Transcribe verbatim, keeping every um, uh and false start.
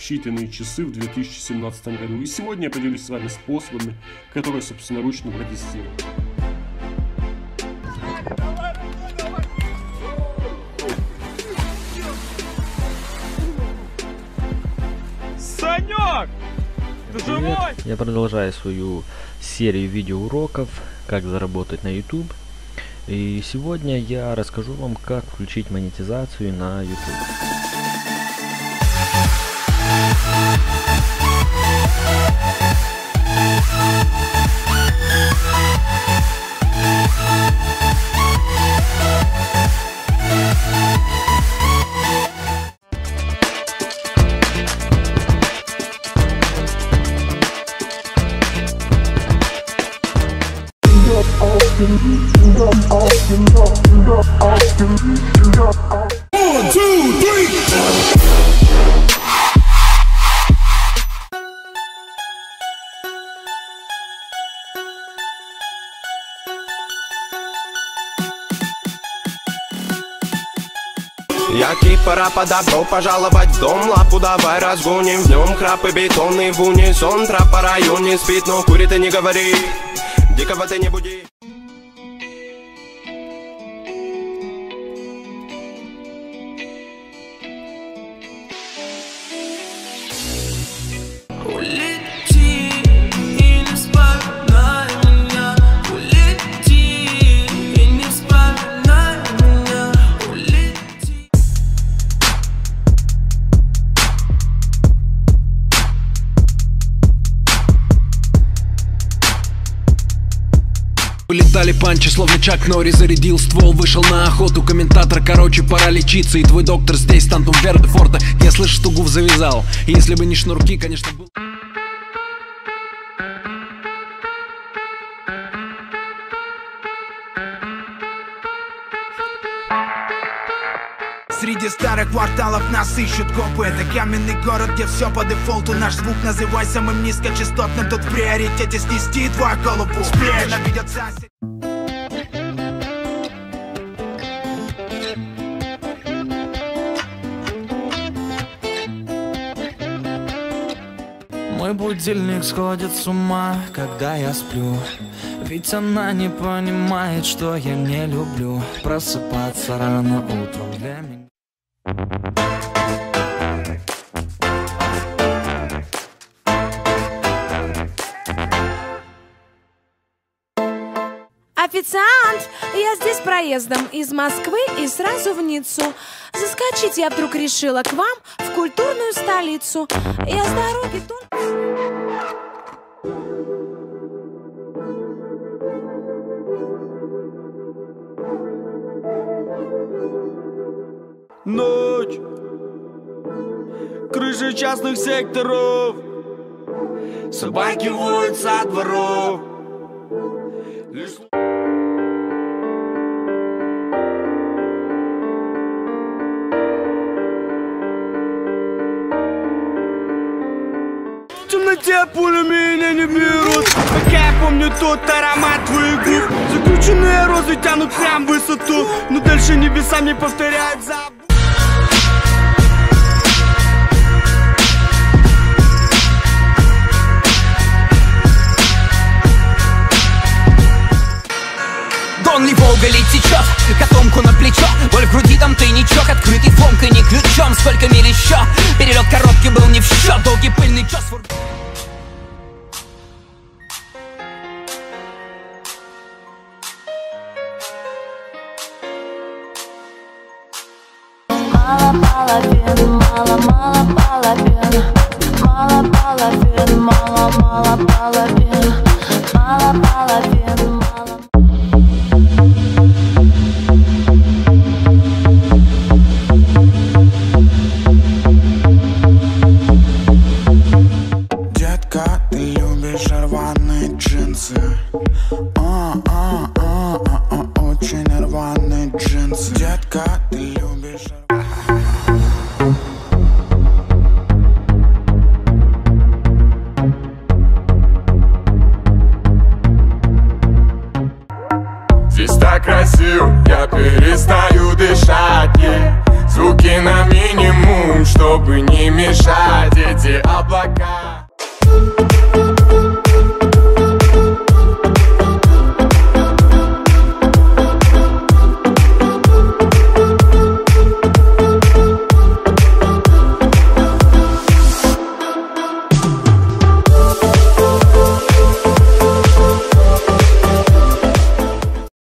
считанные часы в две тысячи семнадцатом году. И сегодня я поделюсь с вами способами, которые собственноручно протестировал. Санек! Ты живой? Я продолжаю свою серию видеоуроков, как заработать на YouTube. И сегодня я расскажу вам, как включить монетизацию на YouTube. One, two, three. Я кипара подобрал пожаловать в дом. Лапу давай разгоним, в нем храп и бетонный в унисон. Трап по районе спит, но курит и не говори. Дикого ты не буди. Улети и не вспоминай меня. Улети и не вспоминай меня. Улети. Вылетали панчи, словно Чак Норри зарядил ствол. Вышел на охоту, комментатор, короче, пора лечиться. И твой доктор здесь, Тантум Верде Форте. Я слышу, что гуф завязал. И если бы не шнурки, конечно, был... Среди старых кварталов нас ищут копы. Это каменный город, где все по дефолту. Наш звук называй самым низкочастотным. Тут в приоритете снести твою голову. Ненавидят соседи. Мой будильник сходит с ума, когда я сплю. Ведь она не понимает, что я не люблю просыпаться рано утром для меня. Официант, я здесь проездом из Москвы и сразу в Ниццу. Заскочить я вдруг решила к вам в культурную столицу. Я с дороги только... Ночь. Крыши частных секторов. Собаки воют со дворов. Лишь... В темноте пули меня не берут. Пока я помню тот аромат твоих губ. Закрученные розы тянут прям в высоту. Но дальше небеса мне повторяют забор. Донли Волга ли течет, котомку на плечо. Боль в груди, там тайничок, открытый фомкой, не ключом. Сколько миль еще, перелет коробки был не в счет. Долгий пыльный час. Мало половин, мало, мало половин. Мало половин, мало, мало половин. Мало половин, мало. Детка, ты любишь рваные джинсы. А, а, а, а, а, очень рваные джинсы. Детка, ты любишь. Здесь так красиво, я перестаю дышать, yeah. Звуки на минимум, что чтобы не мешать эти облака.